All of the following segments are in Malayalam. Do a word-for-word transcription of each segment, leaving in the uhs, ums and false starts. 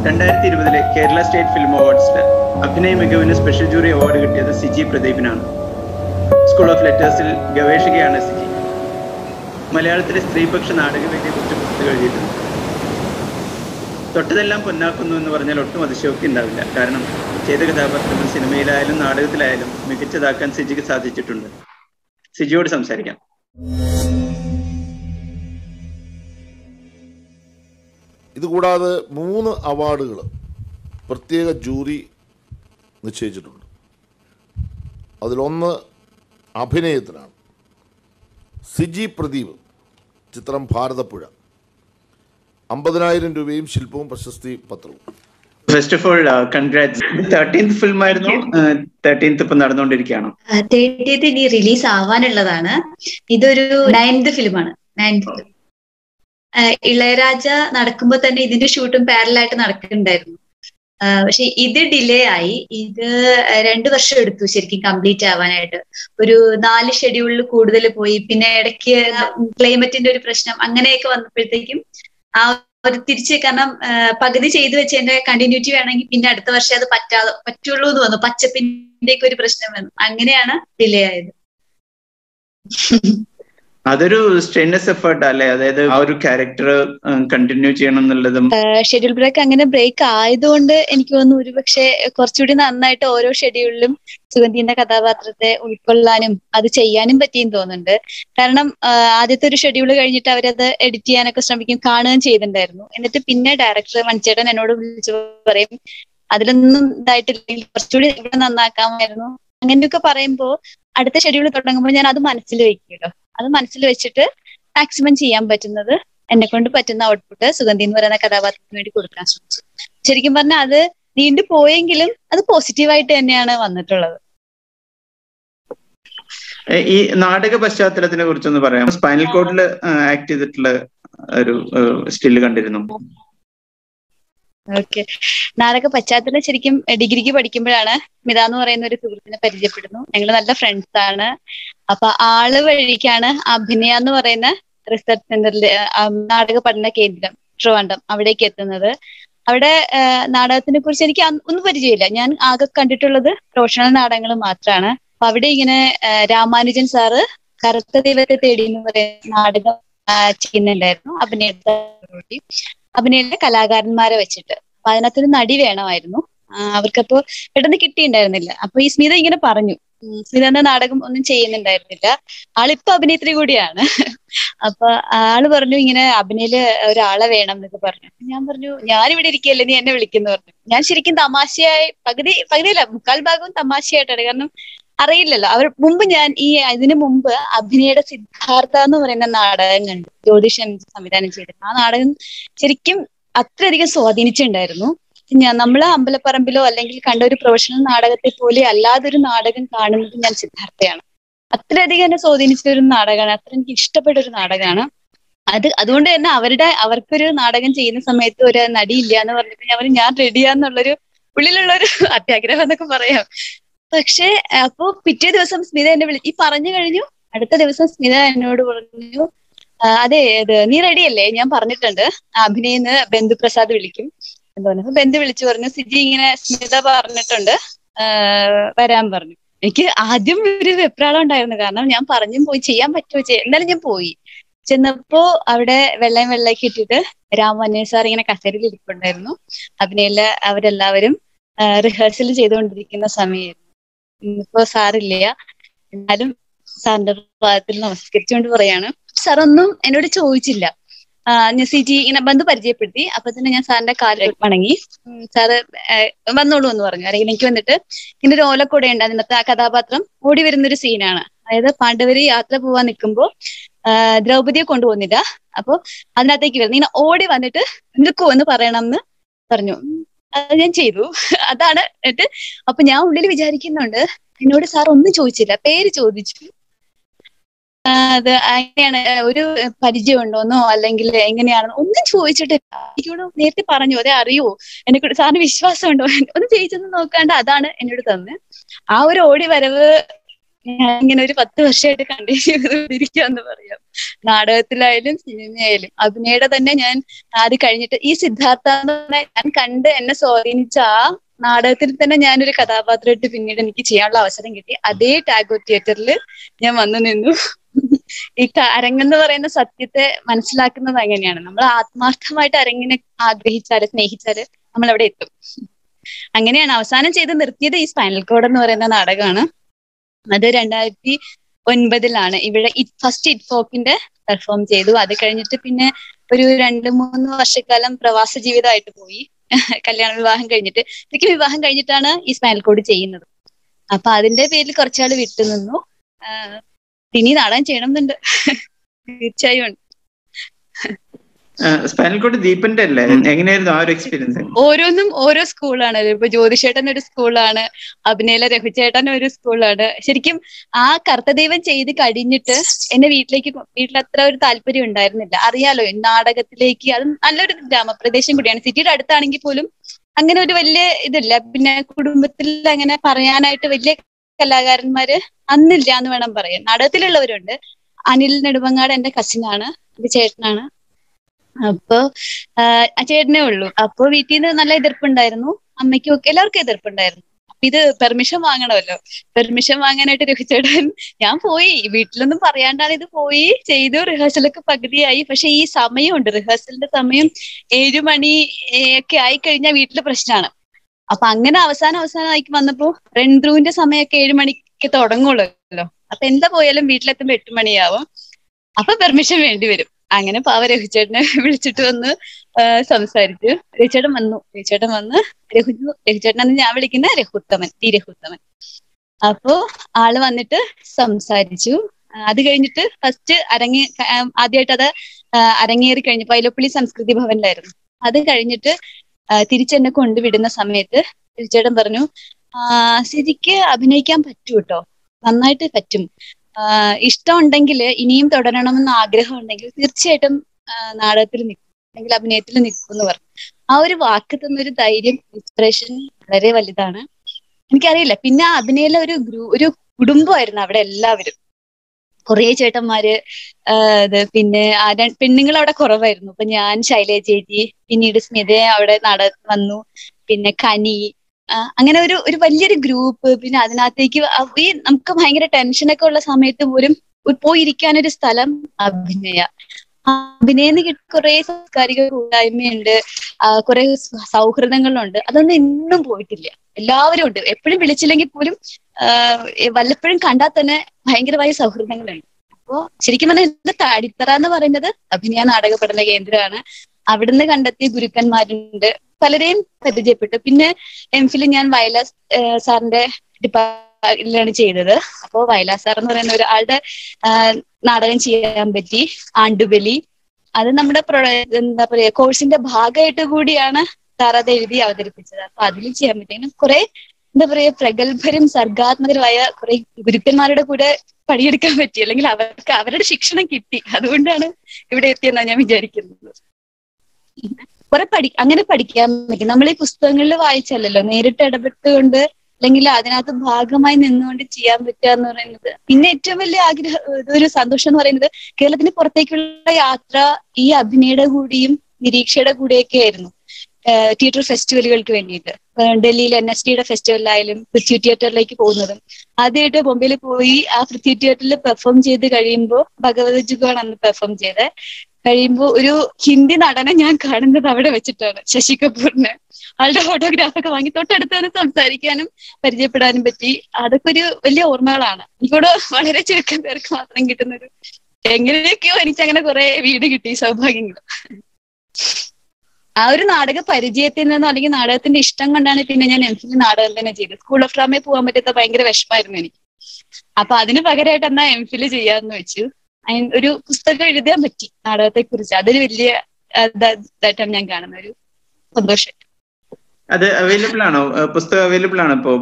രണ്ടായിരത്തി ഇരുപതിലെ കേരള സ്റ്റേറ്റ് ഫിലിം അവാർഡ്സിൽ അഭിനയ മികവിന് സ്പെഷ്യൽ ജൂറി അവാർഡ് കിട്ടിയത് സിജി പ്രദീപിനാണ്. സ്കൂൾ ഓഫ് ലെറ്റേഴ്സിൽ ഗവേഷകയാണ് സിജി. മലയാളത്തിലെ സ്ത്രീപക്ഷ നാടകവേദിയെക്കുറിച്ച് പുസ്തകം എഴുതിയിട്ടുണ്ട്. തൊട്ടതെല്ലാം പൊന്നാക്കുന്നു എന്ന് പറഞ്ഞാൽ ഒട്ടും അതിശയോക്തി ഉണ്ടാവില്ല. കാരണം ചെയ്ത കഥാപാത്രങ്ങൾ സിനിമയിലായാലും നാടകത്തിലായാലും മികച്ചതാക്കാൻ സിജിക്ക് സാധിച്ചിട്ടുണ്ട്. സിജിയോട് സംസാരിക്കാം. ഇതുകൂടാതെ മൂന്ന് അവാർഡുകൾ പ്രത്യേക ജൂറി നിശ്ചയിച്ചിട്ടുണ്ട്. അതിലൊന്ന് അഭിനയത്തിനാണ്. സിജി പ്രദീപ് ചിത്രം ഭാരതപ്പുഴ, അമ്പതിനായിരം രൂപയും ശില്പവും പ്രശസ്തി പത്രവും. First of all congrats. Thirteenth film ആയിരുന്നു. തേർട്ടീൻത് ഇപ്പൊ നടന്നുകൊണ്ടിരിക്കുകയാണ്. തേർട്ടീൻത് ഇനി റിലീസ് ആവാനുള്ളതാണ്. ഇതൊരു നയൻത് ഫിലിമാണ്. നയൻത് ഇളയരാജ നടക്കുമ്പോ തന്നെ ഇതിന്റെ ഷൂട്ടും പാരലായിട്ട് നടക്കുന്നുണ്ടായിരുന്നു. പക്ഷെ ഇത് ഡിലേ ആയി. ഇത് രണ്ടു വർഷം എടുത്തു ശരിക്കും കംപ്ലീറ്റ് ആവാനായിട്ട്. ഒരു നാല് ഷെഡ്യൂളിൽ കൂടുതൽ പോയി. പിന്നെ ഇടയ്ക്ക് ക്ലൈമറ്റിന്റെ ഒരു പ്രശ്നം അങ്ങനെയൊക്കെ വന്നപ്പോഴത്തേക്കും ആ ഒരു തിരിച്ച്, കാരണം പകുതി ചെയ്തു വെച്ചതിന്റെ കണ്ടിന്യൂറ്റി വേണമെങ്കിൽ പിന്നെ അടുത്ത വർഷം അത് പറ്റാതെ പറ്റുള്ളൂ എന്ന് വന്നു. പച്ചപ്പിന്റെ ഒക്കെ ഒരു പ്രശ്നം വന്നു. അങ്ങനെയാണ് ഡിലേ ആയത്. അതൊരു സ്ട്രെയിനസ് എഫേർട്ട് അല്ലേ? അതായത് ആ ഒരു ക്യാരക്ടർ കണ്ടിന്യൂ ചെയ്യണം എന്നുള്ളതും. ഷെഡ്യൂൾ ബ്രേക്ക് അങ്ങനെ ബ്രേക്ക് ആയതുകൊണ്ട് എനിക്ക് തോന്നുന്നു ഒരു പക്ഷെ കുറച്ചുകൂടി നന്നായിട്ട് ഓരോ ഷെഡ്യൂളിലും സുഗന്ധിന്റെ കഥാപാത്രത്തെ ഉൾക്കൊള്ളാനും അത് ചെയ്യാനും പറ്റിയെന്ന് തോന്നുന്നുണ്ട്. കാരണം ആദ്യത്തെ ഒരു ഷെഡ്യൂൾ കഴിഞ്ഞിട്ട് അവരത് എഡിറ്റ് ചെയ്യാനൊക്കെ ശ്രമിക്കും, കാണുകയും ചെയ്തിട്ടുണ്ടായിരുന്നു. എന്നിട്ട് പിന്നെ ഡയറക്ടർ മണിച്ചേട്ടൻ എന്നോട് വിളിച്ചു പറയും, അതിലൊന്നും ഇതായിട്ടില്ലെങ്കിൽ കുറച്ചുകൂടി ഇവിടെ നന്നാക്കാമായിരുന്നു. അങ്ങനെയൊക്കെ പറയുമ്പോൾ അടുത്ത ഷെഡ്യൂൾ തുടങ്ങുമ്പോൾ ഞാൻ അത് മനസ്സിൽ വെക്കുമല്ലോ. അത് മനസ്സിൽ വെച്ചിട്ട് മാക്സിമം ചെയ്യാൻ പറ്റുന്നത്, എന്നെ കൊണ്ട് പറ്റുന്ന ഔട്ട്പുട്ട് സുഗന്ധി എന്ന് പറയുന്ന കഥാപാത്രത്തിന് വേണ്ടി കൊടുക്കാൻ ശ്രമിച്ചു. ശരിക്കും പറഞ്ഞാൽ അത് നീണ്ടു പോയെങ്കിലും അത് പോസിറ്റീവായിട്ട് തന്നെയാണ് വന്നിട്ടുള്ളത്. ഈ നാടക പശ്ചാത്തലത്തിനെ കുറിച്ചൊന്ന് പറയാം. സ്പൈനൽ കോഡിൽ ആക്ട് ചെയ്തിട്ടുള്ള ഒരു സ്റ്റില് കണ്ടിരുന്നു. ഓക്കെ, നാടക പശ്ചാത്തലം ശരിക്കും ഡിഗ്രിക്ക് പഠിക്കുമ്പോഴാണ് സ്മിത എന്ന് പറയുന്ന ഒരു സുഹൃത്തിനെ പരിചയപ്പെടുന്നു. ഞങ്ങൾ നല്ല ഫ്രണ്ട്സ് ആണ്. അപ്പൊ ആള് വഴിക്കാണ് അഭിനയ എന്ന് പറയുന്ന റിസർച്ച് സെന്ററില് നാടക പഠന കേന്ദ്രം ട്രിവാൻഡ്രം അവിടേക്ക് എത്തുന്നത്. അവിടെ നാടകത്തിനെ കുറിച്ച് എനിക്ക് ഒന്നും പരിചയമില്ല. ഞാൻ ആകെ കണ്ടിട്ടുള്ളത് പ്രൊഫഷണൽ നാടകങ്ങൾ മാത്രമാണ്. അപ്പൊ അവിടെ ഇങ്ങനെ രാമാനുജൻ സാറ് കറുത്ത ദൈവത്തെ തേടി എന്ന് പറയുന്ന നാടകം ചെയ്യുന്നുണ്ടായിരുന്നു. അഭിനയത്തെ അഭിനയിലെ കലാകാരന്മാരെ വെച്ചിട്ട്. അപ്പൊ അതിനകത്തൊരു നടി വേണമായിരുന്നു. അവർക്കപ്പോ പെട്ടെന്ന് കിട്ടിയിട്ടുണ്ടായിരുന്നില്ല. അപ്പൊ ഈ സ്മിത ഇങ്ങനെ പറഞ്ഞു, സ്മിതന്റെ നാടകം ഒന്നും ചെയ്യുന്നുണ്ടായിരുന്നില്ല. ആളിപ്പോ അഭിനേത്രി കൂടിയാണ്. അപ്പൊ ആള് പറഞ്ഞു ഇങ്ങനെ അഭിനയില് ഒരാളെ വേണം എന്നൊക്കെ പറഞ്ഞു. ഞാൻ പറഞ്ഞു ഞാനിവിടെ ഇരിക്കുകയല്ലേ, നീ എന്നെ വിളിക്കുന്നു പറഞ്ഞു. ഞാൻ ശരിക്കും തമാശയായി പകുതി പകുതിയല്ല മുക്കാൽ ഭാഗവും തമാശയായിട്ടാണ്. കാരണം അറിയില്ലല്ലോ. അവർ മുമ്പ് ഞാൻ ഈ ഇതിനു മുമ്പ് അഭിനയുടെ സിദ്ധാർത്ഥ എന്ന് പറയുന്ന നാടകം കണ്ടു. ജ്യോതിഷ് എം ജി സംവിധാനം ചെയ്തിട്ട്. ആ നാടകം ശരിക്കും അത്രയധികം സ്വാധീനിച്ചിട്ടുണ്ടായിരുന്നു. ഞാൻ നമ്മള് അമ്പലപ്പറമ്പിലോ അല്ലെങ്കിൽ കണ്ട ഒരു പ്രൊഫഷണൽ നാടകത്തെ പോലെ അല്ലാതൊരു നാടകം കാണുന്നത് ഞാൻ സിദ്ധാർത്ഥയാണ്. അത്രയധികം എന്നെ സ്വാധീനിച്ച ഒരു നാടകമാണ്. അത്ര എനിക്ക് ഇഷ്ടപ്പെട്ട ഒരു നാടകമാണ് അത്. അതുകൊണ്ട് തന്നെ അവരുടെ അവർക്കൊരു നാടകം ചെയ്യുന്ന സമയത്ത് ഒരു നടിയില്ല എന്ന് പറഞ്ഞിട്ട് അവർ ഞാൻ റെഡിയാന്നുള്ളൊരു ഉള്ളിലുള്ളൊരു അത്യാഗ്രഹം എന്നൊക്കെ പറയാം. പക്ഷെ അപ്പോ പിറ്റേ ദിവസം സ്മിത എന്നെ വിളി ഈ പറഞ്ഞു കഴിഞ്ഞു. അടുത്ത ദിവസം സ്മിത എന്നോട് പറഞ്ഞു, അതെ ഇത് നീ റെഡിയല്ലേ, ഞാൻ പറഞ്ഞിട്ടുണ്ട് അഭിനയിന്ന് ബന്ധുപ്രസാദ് വിളിക്കും എന്ന് പറഞ്ഞു. അപ്പൊ ബന്ധു വിളിച്ചു പറഞ്ഞു സിജി ഇങ്ങനെ സ്മിത പറഞ്ഞിട്ടുണ്ട് വരാൻ പറഞ്ഞു. എനിക്ക് ആദ്യം ഒരു വെപ്രാളം ഉണ്ടായിരുന്നു. കാരണം ഞാൻ പറഞ്ഞും പോയി ചെയ്യാൻ പറ്റുമോ ചെയ്യാം. എന്നാലും ഞാൻ പോയി. ചെന്നപ്പോ അവിടെ വെള്ളയും വെള്ളയൊക്കെ ഇട്ടിട്ട് രാമന്യ സാർ ഇങ്ങനെ കസേരയിൽ ഇരിപ്പുണ്ടായിരുന്നു. അഭിനയില് അവരെല്ലാവരും റിഹേഴ്സൽ ചെയ്തുകൊണ്ടിരിക്കുന്ന സമയമായിരുന്നു. ഇന്നിപ്പോ സാറില്ല, എന്നാലും സാറിന്റെ ഭാഗത്തിൽ നമസ്കരിച്ചുകൊണ്ട് പറയാണ്. സാറൊന്നും എന്നോട് ചോദിച്ചില്ല. ഞാൻ സിജി ഇങ്ങനെ ബന്ധു പരിചയപ്പെടുത്തി. അപ്പൊ തന്നെ ഞാൻ സാറിന്റെ കാലിൽ വണങ്ങി. സാറ് വന്നോളൂ എന്ന് പറഞ്ഞു. അല്ലെങ്കിൽ എനിക്ക് വന്നിട്ട് ഇങ്ങനെ ഒരു ഓലക്കൂടെ ഉണ്ട്. അതിനകത്ത് ആ കഥാപാത്രം ഓടി വരുന്നൊരു സീനാണ്. അതായത് പാണ്ഡവര് യാത്ര പോവാൻ നിൽക്കുമ്പോ ആഹ് ദ്രൗപതിയെ കൊണ്ടുപോകുന്നില്ല. അപ്പൊ അതിനകത്തേക്ക് വരുന്നു. ഇങ്ങനെ ഓടി വന്നിട്ട് നിൽക്കൂ എന്ന് പറയണം എന്ന് പറഞ്ഞു. അത് ഞാൻ ചെയ്തു. അതാണ് എന്നിട്ട് അപ്പൊ ഞാൻ ഉള്ളിൽ വിചാരിക്കുന്നുണ്ട് എന്നോട് സാർ ഒന്നും ചോദിച്ചില്ല, പേര് ചോദിച്ചു. അത് അങ്ങനെയാണ്, ഒരു പരിചയം ഉണ്ടോന്നോ അല്ലെങ്കിൽ എങ്ങനെയാണെന്നോ ഒന്നും ചോദിച്ചിട്ടില്ല. എനിക്കോട് നേരത്തെ പറഞ്ഞു അതെ അറിയോ, എന്നെ സാറിന് വിശ്വാസം ഉണ്ടോ, ഒന്നും ചോദിച്ചൊന്നും നോക്കാണ്ട് അതാണ് എന്നോട് തന്നെ. ആ ഒരു ഓടി വരവ് ഞാൻ ഇങ്ങനെ ഒരു പത്ത് വർഷമായിട്ട് കണ്ടിന്യൂ ചെയ്തുകൊണ്ടിരിക്കുകയെന്ന് പറയാം. നാടകത്തിലായാലും സിനിമയായാലും അഭിനയുടെ തന്നെ ഞാൻ അത് കഴിഞ്ഞിട്ട് ഈ സിദ്ധാർത്ഥ എന്ന് പറഞ്ഞാൽ ഞാൻ കണ്ട് എന്നെ സ്വാധീനിച്ച ആ നാടകത്തിൽ തന്നെ ഞാനൊരു കഥാപാത്രമായിട്ട് പിന്നീട് എനിക്ക് ചെയ്യാനുള്ള അവസരം കിട്ടി. അതേ ടാഗോർ തിയേറ്ററിൽ ഞാൻ വന്നു നിന്നു. ഈ അരങ്ങെന്ന് പറയുന്ന സത്യത്തെ മനസ്സിലാക്കുന്നത് അങ്ങനെയാണ്. നമ്മൾ ആത്മാർത്ഥമായിട്ട് അരങ്ങിനെ ആഗ്രഹിച്ചാല് സ്നേഹിച്ചാല് നമ്മൾ അവിടെ എത്തും. അങ്ങനെയാണ് അവസാനം ചെയ്ത് നിർത്തിയത് ഈ സ്പൈനൽ കോഡ് എന്ന് പറയുന്ന നാടകമാണ്. അത് രണ്ടായിരത്തി ഒൻപതിലാണ് ഇവിടെ ഫസ്റ്റ് ഇറ്റ്ഫോക്കിന്റെ പെർഫോം ചെയ്തു. അത് കഴിഞ്ഞിട്ട് പിന്നെ ഒരു രണ്ട് മൂന്ന് വർഷക്കാലം പ്രവാസ ജീവിതമായിട്ട് പോയി. കല്യാണ വിവാഹം കഴിഞ്ഞിട്ട് എനിക്ക് വിവാഹം കഴിഞ്ഞിട്ടാണ് ഈ സ്പൈനൽ കോഡ് ചെയ്യുന്നത്. അപ്പൊ അതിന്റെ പേരിൽ കുറച്ചാൾ വിട്ടുനിന്നു. ഇനി നാടകം ചെയ്യണം എന്നുണ്ട്, തീർച്ചയായും ഉണ്ട്. സ്പൈനൽ കോഡ് ദീപന്റെ അല്ലേ? എങ്ങനെയായിരുന്നു ആ ഒരു എക്സ്പീരിയൻസ്? ഓരോന്നും ഓരോ സ്കൂളാണ്. ഇപ്പൊ ജ്യോതിഷേട്ടൻ ഒരു സ്കൂളാണ്, അഭിനയിലെ രഘുചേട്ടൻ ഒരു സ്കൂളാണ്. ശരിക്കും ആ കർത്തദൈവം ചെയ്ത് കഴിഞ്ഞിട്ട് എന്നെ വീട്ടിലേക്ക് വീട്ടിൽ അത്ര ഒരു താല്പര്യം ഉണ്ടായിരുന്നില്ല. അറിയാലോ നാടകത്തിലേക്ക്, അത് നല്ലൊരു ഗ്രാമപ്രദേശം കൂടിയാണ്, സിറ്റിയുടെ അടുത്താണെങ്കിൽ പോലും അങ്ങനെ ഒരു വലിയ ഇതില്ല. പിന്നെ കുടുംബത്തിൽ അങ്ങനെ പറയാനായിട്ട് വലിയ കലാകാരന്മാര് അന്നില്ല എന്ന് വേണം പറയാൻ. നാടകത്തിലുള്ളവരുണ്ട്. അനിൽ നെടുമങ്ങാട് എന്റെ കസിനാണ്, എന്റെ ചേട്ടനാണ്. അപ്പൊ ആ ചേട്ടനേ ഉള്ളൂ. അപ്പൊ വീട്ടിൽ നിന്ന് നല്ല എതിർപ്പുണ്ടായിരുന്നു, അമ്മയ്ക്കും ഒക്കെ എല്ലാവർക്കും എതിർപ്പുണ്ടായിരുന്നു. അപ്പൊ ഇത് പെർമിഷൻ വാങ്ങണമല്ലോ. പെർമിഷൻ വാങ്ങാനായിട്ട് രഘുചേട്ടൻ ഞാൻ പോയി, വീട്ടിലൊന്നും പറയാണ്ടാണ് ഇത് പോയി ചെയ്തു. റിഹേഴ്സലൊക്കെ പകുതിയായി. പക്ഷെ ഈ സമയമുണ്ട്, റിഹേഴ്സലിന്റെ സമയം ഏഴു മണി ഒക്കെ ആയി കഴിഞ്ഞാൽ വീട്ടില് പ്രശ്നമാണ്. അപ്പൊ അങ്ങനെ അവസാനം അവസാനം ആയിക്ക് വന്നപ്പോ റൺ ത്രൂവിന്റെ സമയമൊക്കെ ഏഴു മണിക്ക് തുടങ്ങുള്ളൂ. അപ്പൊ എന്താ പോയാലും വീട്ടിലെത്തുമ്പോ എട്ട് മണിയാവും. അപ്പൊ പെർമിഷൻ വേണ്ടി വരും. അങ്ങനെ പാവ രഘുചേട്ടനെ വിളിച്ചിട്ട് വന്ന് സംസാരിച്ചു. രഘുചേട്ടൻ വന്നു രഘുചേട്ടൻ വന്ന് രഘു രഘുചേട്ടനെന്ന് ഞാൻ വിളിക്കുന്ന രഘൂത്തമൻ, ഡി രഘൂത്തമൻ. അപ്പോ ആള് വന്നിട്ട് സംസാരിച്ചു. അത് കഴിഞ്ഞിട്ട് ഫസ്റ്റ് അരങ്ങേ ആദ്യമായിട്ട് അത് അരങ്ങേറി കഴിഞ്ഞപ്പോ വൈലോപ്പിള്ളി സംസ്കൃതി ഭവനിലായിരുന്നു. അത് കഴിഞ്ഞിട്ട് തിരിച്ചെന്നെ കൊണ്ടുവിടുന്ന സമയത്ത് രഘുചേട്ടൻ പറഞ്ഞു, ആ സിജിക്ക് അഭിനയിക്കാൻ പറ്റൂ കേട്ടോ, നന്നായിട്ട് പറ്റും, ഇഷ്ടം ഉണ്ടെങ്കിൽ ഇനിയും തുടരണമെന്ന് ആഗ്രഹം ഉണ്ടെങ്കിൽ തീർച്ചയായിട്ടും നാടകത്തിൽ നിൽക്കും, അല്ലെങ്കിൽ അഭിനയത്തിൽ നിൽക്കും എന്ന് പറഞ്ഞു. ആ ഒരു വാക്ക് തന്നൊരു ധൈര്യം, ഇൻസ്പിറേഷൻ വളരെ വലുതാണ്. എനിക്കറിയില്ല, പിന്നെ അഭിനയിലെ ഒരു ഗ്രൂ ഒരു കുടുംബമായിരുന്നു അവിടെ എല്ലാവരും. കുറേ ചേട്ടന്മാര്, ഇത് പിന്നെ പെണ്ണുങ്ങൾ അവിടെ കുറവായിരുന്നു. അപ്പൊ ഞാൻ, ശൈലജ ചേച്ചി, പിന്നീട് സ്മിത അവിടെ നട വന്നു, പിന്നെ കനി, അങ്ങനെ ഒരു ഒരു വലിയൊരു ഗ്രൂപ്പ്. പിന്നെ അതിനകത്തേക്ക് ഈ നമുക്ക് ഭയങ്കര ടെൻഷനൊക്കെ ഉള്ള സമയത്ത് പോലും പോയിരിക്കാനൊരു സ്ഥലം അഭിനയ. അഭിനയെന്ന് കിട്ടി കുറെ സാംസ്കാരിക കൂട്ടായ്മയുണ്ട്, കുറെ സൗഹൃദങ്ങളുണ്ട്. അതൊന്നും ഇന്നും പോയിട്ടില്ല. എല്ലാവരും ഉണ്ട്. എപ്പോഴും വിളിച്ചില്ലെങ്കിൽ പോലും വല്ലപ്പോഴും കണ്ടാൽ തന്നെ ഭയങ്കരമായ സൗഹൃദങ്ങളുണ്ട്. അപ്പോ ശരിക്കും പറഞ്ഞാൽ ഇതിന്റെ അടിത്തറ എന്ന് പറയുന്നത് അഭിനയ നാടക പഠന കേന്ദ്രമാണ്. അവിടുന്ന് കണ്ടെത്തിയ ഗുരുക്കന്മാരുണ്ട്, പലരെയും പരിചയപ്പെട്ടു. പിന്നെ എം ഫിൽ ഞാൻ വയലാർ സാറിന്റെ ഡിപ്പാർട്ട്മെന്റിലാണ് ചെയ്തത്. അപ്പോ വയലാർ സാർ എന്ന് പറയുന്ന ഒരാളുടെ നാടകം ചെയ്യാൻ പറ്റി, ആണ്ടുബലി. അത് നമ്മുടെ എന്താ പറയാ കോഴ്സിന്റെ ഭാഗമായിട്ട് കൂടിയാണ് സാർ അത് എഴുതി അവതരിപ്പിച്ചത്. അപ്പൊ അതിൽ ചെയ്യാൻ പറ്റി. കുറെ എന്താ പറയാ പ്രഗത്ഭരും സർഗാത്മകരുമായ കുറെ ഗുരുക്കന്മാരുടെ കൂടെ പണിയെടുക്കാൻ പറ്റി, അല്ലെങ്കിൽ അവർക്ക് അവരുടെ ശിക്ഷണം കിട്ടി. അതുകൊണ്ടാണ് ഇവിടെ എത്തിയെന്നാണ് ഞാൻ വിചാരിക്കുന്നത്. കുറെ പഠി അങ്ങനെ പഠിക്കാൻ പറ്റും. നമ്മൾ ഈ പുസ്തകങ്ങളിൽ വായിച്ചല്ലോ, നേരിട്ട് ഇടപെട്ടുകൊണ്ട് അല്ലെങ്കിൽ അതിനകത്ത് ഭാഗമായി നിന്നുകൊണ്ട് ചെയ്യാൻ പറ്റുക എന്ന് പറയുന്നത്. പിന്നെ ഏറ്റവും വലിയ ആഗ്രഹം, ഒരു സന്തോഷം എന്ന് പറയുന്നത് കേരളത്തിന് പുറത്തേക്കുള്ള യാത്ര ഈ അഭിനയുടെ കൂടിയും നിരീക്ഷയുടെ കൂടെയൊക്കെ ആയിരുന്നു. തിയേറ്റർ ഫെസ്റ്റിവലുകൾക്ക് വേണ്ടിയിട്ട് ഡൽഹിയിൽ എൻ എസ് ടിയുടെ ഫെസ്റ്റിവലിലായാലും പൃഥ്വി തിയേറ്ററിലേക്ക് പോകുന്നതും, ആദ്യമായിട്ട് ബോംബെയിൽ പോയി ആ പൃഥ്വി തിയേറ്ററിൽ പെർഫോം ചെയ്ത് കഴിയുമ്പോൾ, ഭഗവത് ജുഗാണ് അന്ന് പെർഫോം ചെയ്ത് കഴിയുമ്പോൾ ഒരു ഹിന്ദി നടനെ ഞാൻ കാണുന്നത് അവിടെ വെച്ചിട്ടാണ്, ശശി കപൂറിനെ. ആളുടെ ഫോട്ടോഗ്രാഫൊക്കെ വാങ്ങി തൊട്ടടുത്താണ് സംസാരിക്കാനും പരിചയപ്പെടാനും പറ്റി. അതൊക്കെ ഒരു വലിയ ഓർമ്മകളാണ്. എനിക്കൂടെ വളരെ ചുരുക്കം പേർക്ക് മാത്രം കിട്ടുന്നൊരു, എങ്ങനെയൊക്കെയോ എനിക്ക് അങ്ങനെ കുറെ വീട് കിട്ടി, സൗഭാഗ്യങ്ങൾ. ആ ഒരു നാടക പരിചയത്തിൽ നിന്നോ അല്ലെങ്കിൽ നാടകത്തിന്റെ ഇഷ്ടം കൊണ്ടാണ് പിന്നെ ഞാൻ എം ഫിൽ നാടകം തന്നെ ചെയ്തത്. സ്കൂൾ ഓഫ് ഡ്രാമയിൽ പോകാൻ പറ്റാത്ത ഭയങ്കര വിഷമായിരുന്നു എനിക്ക്. അപ്പൊ അതിന് പകരമായിട്ട് എന്നാ എം ഫിൽ ചെയ്യാന്ന് വെച്ചു. ഒരു പുസ്തകം എഴുതാൻ പറ്റി നാടകത്തെ കുറിച്ച്. അതൊരു വലിയ ഇതായിട്ടാണ് ഞാൻ കാണുന്ന ഒരു സന്തോഷം. അത് അവൈലബിൾ ആണോ? പുസ്തകം അവൈലബിൾ ആണോ ഇപ്പൊ?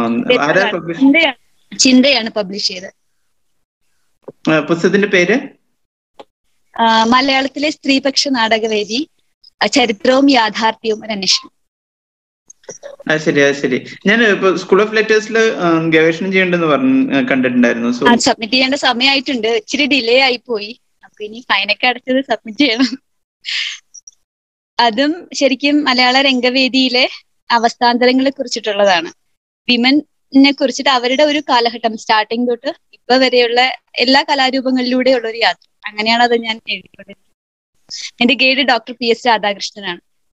ചിന്തയാണ് പബ്ലിഷ് ചെയ്തത്. പുസ്തകത്തിന്റെ പേര് മലയാളത്തിലെ സ്ത്രീപക്ഷ നാടകവേദി, ചരിത്രവും യാഥാർത്ഥ്യവും ഒരു അന്വേഷണം. അത് ശരി, അത് ശരി. ഞാൻ ഇപ്പൊ സ്കൂൾ ഓഫ് ലെറ്റേഴ്സിൽ ഗവേഷണം ചെയ്യേണ്ടെന്ന് പറഞ്ഞു കണ്ടിട്ടുണ്ടായിരുന്നു. സോ സബ്മിറ്റ് ചെയ്യേണ്ട സമയമായിട്ടുണ്ട്, ഇച്ചിരി ഡിലേ ആയി പോയി. അപ്പൊ ഇനി ഫൈനൊക്കെ അടച്ചത് സബ്മിറ്റ് ചെയ്യണം. അതും ശരിക്കും മലയാള രംഗവേദിയിലെ അവസ്ഥാന്തരങ്ങളെ കുറിച്ചിട്ടുള്ളതാണ്. വിമനെ കുറിച്ചിട്ട് അവരുടെ ഒരു കാലഘട്ടം സ്റ്റാർട്ടിങ് തൊട്ട് ഇപ്പൊ വരെയുള്ള എല്ലാ കലാരൂപങ്ങളിലൂടെയുള്ള ഒരു യാത്ര. അങ്ങനെയാണ് അത് ഞാൻ എഴുതിക്കൊണ്ടിരുന്നത്. എന്റെ ഗൈഡ് ഡോക്ടർ പി എസ് രാധാകൃഷ്ണനാണ്.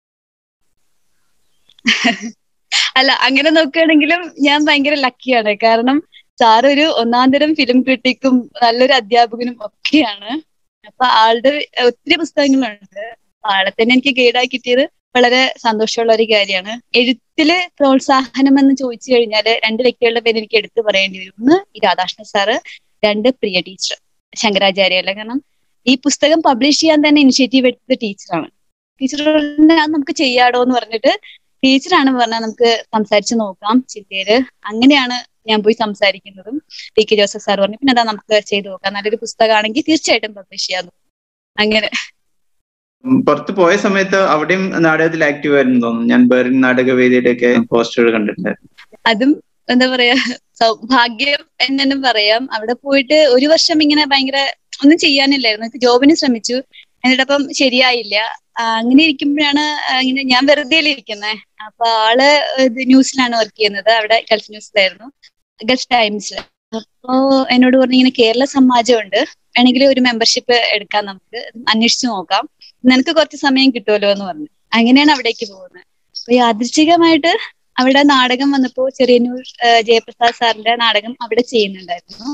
അല്ല, അങ്ങനെ നോക്കുകയാണെങ്കിലും ഞാൻ ഭയങ്കര ലക്കിയാണ്. കാരണം സാർ ഒരു ഒന്നാം തരം ഫിലിം ക്രിട്ടിക്കും നല്ലൊരു അധ്യാപകനും ഒക്കെയാണ്. അപ്പൊ ആളുടെ ഒത്തിരി പുസ്തകങ്ങളുണ്ട്. ആളെ തന്നെ എനിക്ക് ഗൈഡായി കിട്ടിയത് വളരെ സന്തോഷമുള്ള ഒരു കാര്യമാണ്. എഴുത്തില് പ്രോത്സാഹനം എന്ന് ചോദിച്ചു കഴിഞ്ഞാല് രണ്ട് വ്യക്തികളുടെ പേര് എനിക്ക് എടുത്തു പറയേണ്ടി വരും. ഒന്ന് ഈ രാധാകൃഷ്ണൻ സാറ്, രണ്ട് പ്രിയ ടീച്ചർ ശങ്കരാചാര്യല്ല. കാരണം ഈ പുസ്തകം പബ്ലിഷ് ചെയ്യാൻ തന്നെ ഇനിഷ്യേറ്റീവ് എടുത്തത് ടീച്ചറാണ്. ടീച്ചർ നമുക്ക് ചെയ്യാടോ എന്ന് പറഞ്ഞിട്ട് ടീച്ചറാണ് പറഞ്ഞാൽ നമുക്ക് സംസാരിച്ച് നോക്കാം ചിന്തയില്. അങ്ങനെയാണ് ഞാൻ പോയി സംസാരിക്കുന്നതും. പി കെ ജോസഫ് സാർ പറഞ്ഞു പിന്നെ അതാ നമുക്ക് ചെയ്തു നോക്കാം, നല്ലൊരു പുസ്തകമാണെങ്കിൽ തീർച്ചയായിട്ടും പബ്ലിഷ് ചെയ്യാൻ. അങ്ങനെ പുറത്ത് പോയ സമയത്ത് അവിടെയും നാടകത്തിൽ ആക്റ്റീവ് ആയിരുന്നു തോന്നുന്നു. ഞാൻ ബെർലിൻ നാടകവേദിയുടെ ഒക്കെ പോസ്റ്ററുകൾ കണ്ടിട്ടുണ്ടായിരുന്നു. അതും എന്താ പറയാ സൗഭാഗ്യം എന്നും പറയാം. അവിടെ പോയിട്ട് ഒരു വർഷം ഇങ്ങനെ ഭയങ്കര ഒന്നും ചെയ്യാനില്ലായിരുന്നു. ജോബിന് ശ്രമിച്ചു, എന്നിട്ടപ്പം ശരിയായില്ല. അങ്ങനെ ഇരിക്കുമ്പോഴാണ് ഇങ്ങനെ ഞാൻ വെറുതെ ഇരിക്കുന്നത്. അപ്പൊ ആള് ന്യൂസിലാണ് വർക്ക് ചെയ്യുന്നത്, അവിടെ ഗൾഫ് ന്യൂസിലായിരുന്നു, ഗൾഫ് ടൈംസിൽ. അപ്പോ എന്നോട് പറഞ്ഞു ഇങ്ങനെ കേരള സമാജം ഉണ്ട്, വേണമെങ്കിൽ ഒരു മെമ്പർഷിപ്പ് എടുക്കാം, നമുക്ക് അന്വേഷിച്ചു നോക്കാം, നിനക്ക് കുറച്ച് സമയം കിട്ടുമല്ലോ എന്ന് പറഞ്ഞു. അങ്ങനെയാണ് അവിടേക്ക് പോകുന്നത്. അപ്പൊ യാദൃച്ഛികമായിട്ട് അവിടെ നാടകം വന്നപ്പോ ചെറിയന്നൂർ ജയപ്രസാദ് സാറിന്റെ നാടകം അവിടെ ചെയ്യുന്നുണ്ടായിരുന്നു.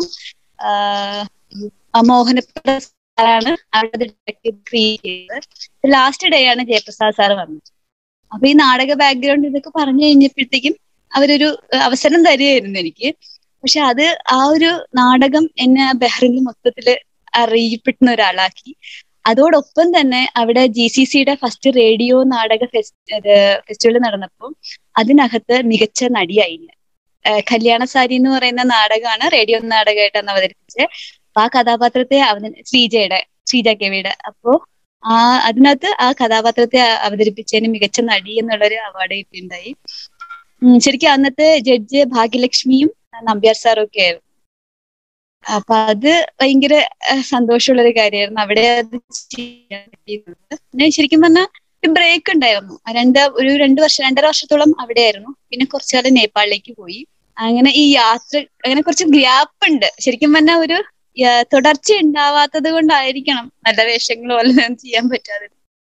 ആഹ് മോഹനപ്രസാദ് സാറാണ് അവിടെ ക്രിയേറ്റ് ചെയ്തത്. ലാസ്റ്റ് ഡേ ആണ് ജയപ്രസാദ് സാർ വന്നത്. അപ്പൊ ഈ നാടക ബാക്ക്ഗ്രൗണ്ട് ഇതൊക്കെ പറഞ്ഞു കഴിഞ്ഞപ്പോഴത്തേക്കും അവരൊരു അവസരം തരുമായിരുന്നു എനിക്ക്. പക്ഷെ അത് ആ ഒരു നാടകം എന്നെ ബഹ്റിനിൽ മൊത്തത്തില് അറിയപ്പെടുന്ന ഒരാളാക്കി. അതോടൊപ്പം തന്നെ അവിടെ ജി സി സിയുടെ ഫസ്റ്റ് റേഡിയോ നാടക ഫെസ്റ്റിവൽ നടന്നപ്പോൾ അതിനകത്ത് മികച്ച നടിയായി ഞാൻ. കല്യാണ സാരി എന്ന് പറയുന്ന നാടകമാണ് റേഡിയോ നാടകമായിട്ടാണ് അവതരിപ്പിച്ചത്. അപ്പൊ ആ കഥാപാത്രത്തെ അവ ശ്രീജയുടെ ശ്രീജ കെവിയുടെ അപ്പോ ആ അതിനകത്ത് ആ കഥാപാത്രത്തെ അവതരിപ്പിച്ചതിന് മികച്ച നടി എന്നുള്ളൊരു അവാർഡ് കിട്ടിയിട്ടുണ്ടായി. ശരിക്കും അന്നത്തെ ജഡ്ജ് ഭാഗ്യലക്ഷ്മിയും നമ്പ്യാർ സാറും ഒക്കെ ആയിരുന്നു. അപ്പൊ അത് ഭയങ്കര സന്തോഷമുള്ളൊരു കാര്യമായിരുന്നു. അവിടെ അത് ചെയ്യാൻ പറ്റിയിരുന്നത്. പിന്നെ ശരിക്കും പറഞ്ഞാൽ ബ്രേക്ക് ഉണ്ടായിരുന്നു. രണ്ട് ഒരു രണ്ടു വർഷം രണ്ടര വർഷത്തോളം അവിടെയായിരുന്നു. പിന്നെ കുറച്ചു കാലം നേപ്പാളിലേക്ക് പോയി. അങ്ങനെ ഈ യാത്ര അങ്ങനെ കുറച്ച് ഗ്യാപ്പ് ഉണ്ട്. ശരിക്കും പറഞ്ഞാൽ ഒരു തുടർച്ച ഉണ്ടാവാത്തത് കൊണ്ടായിരിക്കണം നല്ല വേഷങ്ങളോ വല്ലതും ചെയ്യാൻ പറ്റാതെ.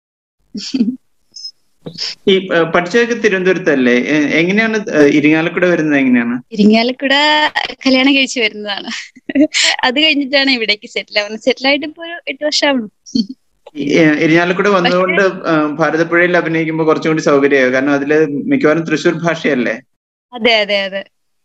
ഈ പഠിച്ചതൊക്കെ തിരുവനന്തപുരത്തല്ലേ? എങ്ങനെയാണ് ഇരിങ്ങാലക്കുട വരുന്നത്? എങ്ങനെയാണ്? ഇരിങ്ങാലക്കുട കല്യാണം കഴിച്ചു വരുന്നതാണ്. അത് കഴിഞ്ഞിട്ടാണ് ഇവിടേക്ക് സെറ്റിൽ ആവുന്നത്. സെറ്റിൽ ആയിട്ട് ഇപ്പൊ ഒരു എട്ട് വർഷമാവണം. ഇരിങ്ങാലക്കുട വന്നതുകൊണ്ട് ഭാരതപ്പുഴയിൽ അഭിനയിക്കുമ്പോൾ കുറച്ചും കൂടി സൗകര്യമായോ? കാരണം അതില് മിക്കവാറും തൃശ്ശൂർ ഭാഷയല്ലേ? അതെ അതെ അതെ.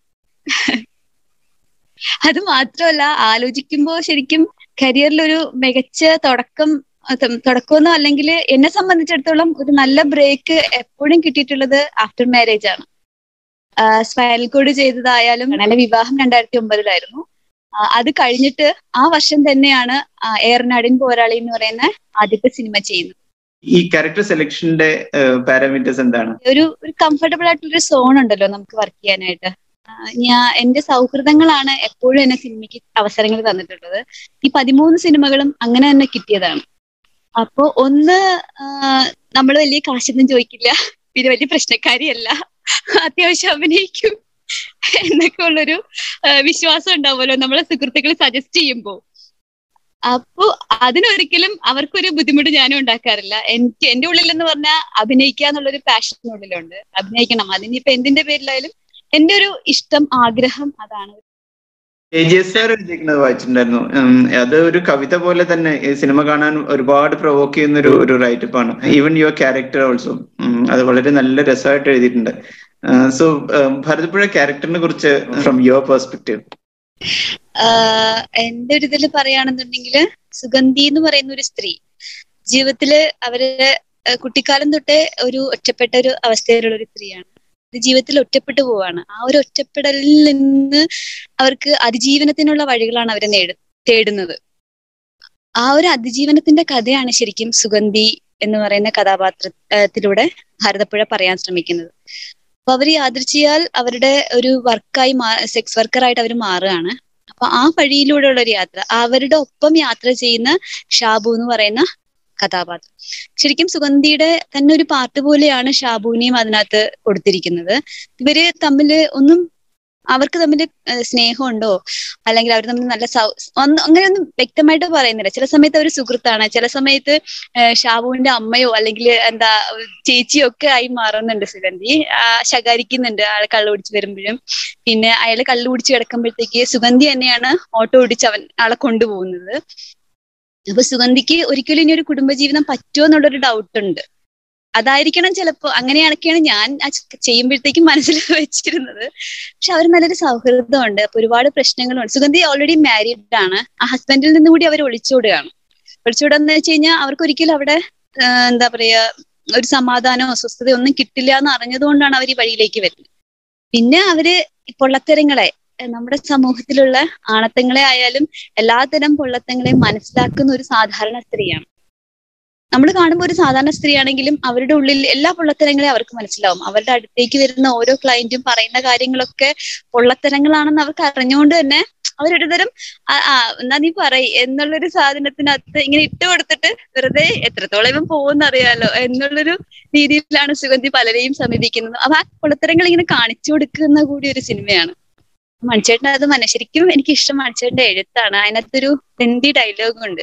അത് മാത്രമല്ല, ആലോചിക്കുമ്പോ ശരിക്കും കരിയറിലൊരു മികച്ച തുടക്കം തുടക്കമൊന്നും അല്ലെങ്കിൽ എന്നെ സംബന്ധിച്ചിടത്തോളം ഒരു നല്ല ബ്രേക്ക് എപ്പോഴും കിട്ടിയിട്ടുള്ളത് ആഫ്റ്റർ മാരേജ് ആണ്. സ്പൈനൽ കോഡ് ചെയ്തതായാലും എന്റെ വിവാഹം രണ്ടായിരത്തി ഒമ്പതിലായിരുന്നു. അത് കഴിഞ്ഞിട്ട് ആ വർഷം തന്നെയാണ് ഏറനാടിൻ പോരാളി എന്ന് പറയുന്ന ആദ്യത്തെ സിനിമ ചെയ്യുന്നത്. ഈ ക്യാരക്ടർ സെലക്ഷന്റെ പാരാമീറ്റേഴ്സ് എന്താണ്? ഒരു ഒരു കംഫർട്ടബിൾ ആയിട്ടുള്ളൊരു സോൺ ഉണ്ടല്ലോ നമുക്ക് വർക്ക് ചെയ്യാനായിട്ട്. ഞാൻ എന്റെ സൗഹൃദങ്ങളാണ് എപ്പോഴും എന്നെ സിനിമയ്ക്ക് അവസരങ്ങൾ തന്നിട്ടുള്ളത്. ഈ പതിമൂന്ന് സിനിമകളും അങ്ങനെ തന്നെ കിട്ടിയതാണ്. അപ്പോ ഒന്ന് നമ്മൾ വലിയ കാശൊന്നും ചോദിക്കില്ല, പിന്നെ വലിയ പ്രശ്നക്കാരിയല്ല, അത്യാവശ്യം അഭിനയിക്കും എന്നൊക്കെ ഉള്ളൊരു വിശ്വാസം ഉണ്ടാവുമല്ലോ നമ്മളെ സുഹൃത്തുക്കൾ സജസ്റ്റ് ചെയ്യുമ്പോ. അപ്പോ അതിനൊരിക്കലും അവർക്കൊരു ബുദ്ധിമുട്ട് ഞാനും ഉണ്ടാക്കാറില്ല. എനിക്ക് എന്റെ ഉള്ളിൽ എന്ന് പറഞ്ഞാൽ അഭിനയിക്കുക എന്നുള്ളൊരു പാഷൻ ഉള്ളിലുണ്ട്. അഭിനയിക്കണം, അതിനിപ്പോ എന്തിന്റെ പേരിലായാലും എന്റെ ഒരു ഇഷ്ടം ആഗ്രഹം അതാണ്. എഴുതിയിരിക്കുന്നത് വായിച്ചിട്ടുണ്ടായിരുന്നു. അത് ഒരു കവിത പോലെ തന്നെ സിനിമ കാണാൻ ഒരുപാട് പ്രൊവോക്ക് ചെയ്യുന്ന ഒരു ഒരു റൈറ്റപ്പാണ്. ഈവൻ യുവർ ക്യാരക്ടർ ഓൾസോ അത് വളരെ നല്ല രസമായിട്ട് എഴുതിയിട്ടുണ്ട്. സോ ഭാരതപ്പുഴ ക്യാരക്ടറിനെ കുറിച്ച് ഫ്രം യുവർ പെർസ്പെക്റ്റീവ്. എന്റെ ഒരു ഇതിൽ പറയുകയാണെന്നുണ്ടെങ്കിൽ സുഗന്ധി എന്ന് പറയുന്ന ഒരു സ്ത്രീ ജീവിതത്തില് അവരുടെ കുട്ടിക്കാലം തൊട്ടേ ഒരു ഒറ്റപ്പെട്ട ഒരു അവസ്ഥയിലുള്ള ഒരു സ്ത്രീയാണ്. ജീവിതത്തിൽ ഒറ്റപ്പെട്ടു പോവാണ്. ആ ഒരു ഒറ്റപ്പെടലിൽ നിന്ന് അവർക്ക് അതിജീവനത്തിനുള്ള വഴികളാണ് അവരെ നേട തേടുന്നത്. ആ ഒരു അതിജീവനത്തിന്റെ കഥയാണ് ശരിക്കും സുഗന്ധി എന്ന് പറയുന്ന കഥാപാത്രത്തിലൂടെ ഭാരതപ്പുഴ പറയാൻ ശ്രമിക്കുന്നത്. അപ്പൊ അവർ യാദൃച്ഛിയാൽ അവരുടെ ഒരു വർക്കായി മാ സെക്സ് വർക്കറായിട്ട് അവർ മാറുകയാണ്. അപ്പൊ ആ വഴിയിലൂടെയുള്ള ഒരു യാത്ര, അവരുടെ ഒപ്പം യാത്ര ചെയ്യുന്ന ഷാബു എന്ന് പറയുന്ന കഥാപാത്രം ശരിക്കും സുഗന്ധിയുടെ തന്നെ ഒരു പാർട്ട് പോലെയാണ് ഷാബുവിനെയും അതിനകത്ത് കൊടുത്തിരിക്കുന്നത്. ഇവര് തമ്മില് ഒന്നും അവർക്ക് തമ്മിൽ സ്നേഹമുണ്ടോ അല്ലെങ്കിൽ അവർ തമ്മിൽ നല്ല സൗ ഒന്നും അങ്ങനെയൊന്നും വ്യക്തമായിട്ട് പറയുന്നില്ല. ചില സമയത്ത് അവർ സുഹൃത്താണ്, ചില സമയത്ത് ഷാബുവിന്റെ അമ്മയോ അല്ലെങ്കിൽ എന്താ ചേച്ചിയോ ഒക്കെ ആയി മാറുന്നുണ്ട് സുഗന്ധി. ആ ശകാരിക്കുന്നുണ്ട് ആളെ കള്ളു പിടിച്ച് വരുമ്പോഴും. പിന്നെ അയാള് കള്ളു പിടിച്ച് കിടക്കുമ്പോഴത്തേക്ക് സുഗന്ധി തന്നെയാണ് ഓട്ടോ ഓടിച്ച് അവൻ ആളെ കൊണ്ടുപോകുന്നത്. അപ്പൊ സുഗന്ധിക്ക് ഒരിക്കലും ഇനി ഒരു കുടുംബജീവിതം പറ്റുമോ എന്നുള്ളൊരു ഡൗട്ട് ഉണ്ട്. അതായിരിക്കണം ചിലപ്പോ, അങ്ങനെയാണൊക്കെയാണ് ഞാൻ ചെയ്യുമ്പോഴത്തേക്കും മനസ്സിൽ വെച്ചിരുന്നത്. പക്ഷെ അവർ നല്ലൊരു സൗഹൃദമുണ്ട്. അപ്പൊ ഒരുപാട് പ്രശ്നങ്ങളുണ്ട്. സുഗന്ധി ഓൾറെഡി മാരീഡ് ആണ്. ആ ഹസ്ബൻഡിൽ നിന്നും കൂടി അവർ ഒളിച്ചോടുകയാണ്. ഒളിച്ചോടുകയെന്ന് വെച്ച് കഴിഞ്ഞാൽ അവർക്ക് ഒരിക്കലും അവിടെ എന്താ പറയാ ഒരു സമാധാനമോ സ്വസ്ഥതയോ ഒന്നും കിട്ടില്ല എന്ന് അറിഞ്ഞതുകൊണ്ടാണ് അവർ ഈ വഴിയിലേക്ക് വരുന്നത്. പിന്നെ അവര് പൊള്ളത്തരങ്ങളെ, നമ്മുടെ സമൂഹത്തിലുള്ള ആണത്തങ്ങളെ ആയാലും എല്ലാത്തരം പൊള്ളത്തങ്ങളെയും മനസ്സിലാക്കുന്ന ഒരു സാധാരണ സ്ത്രീയാണ്. നമ്മൾ കാണുമ്പോൾ ഒരു സാധാരണ സ്ത്രീ ആണെങ്കിലും അവരുടെ ഉള്ളിൽ എല്ലാ പൊള്ളത്തരങ്ങളെയും അവർക്ക് മനസ്സിലാവും. അവരുടെ അടുത്തേക്ക് വരുന്ന ഓരോ ക്ലയന്റും പറയുന്ന കാര്യങ്ങളൊക്കെ പൊള്ളത്തരങ്ങളാണെന്ന് അവർക്ക് അറിഞ്ഞുകൊണ്ട് തന്നെ അവരൊരു തരം ആ എന്നാ നീ പറയ് എന്നുള്ളൊരു സാധനത്തിനകത്ത് ഇങ്ങനെ ഇട്ട് കൊടുത്തിട്ട് വെറുതെ എത്രത്തോളം ഇവൻ പോകുമെന്ന് അറിയാലോ എന്നുള്ളൊരു രീതിയിലാണ് സുഗന്ധി പലരെയും സമീപിക്കുന്നത്. അപ്പൊ ആ പൊള്ളത്തരങ്ങൾ ഇങ്ങനെ കാണിച്ചു കൊടുക്കുന്ന കൂടി ഒരു സിനിമയാണ് മണിച്ചേട്ടൻ. അത് മന ശരിക്കും എനിക്ക് ഇഷ്ടം മണിച്ചേട്ടന്റെ എഴുത്താണ്. അതിനകത്തൊരു ഹിന്ദി ഡയലോഗ് ഉണ്ട്,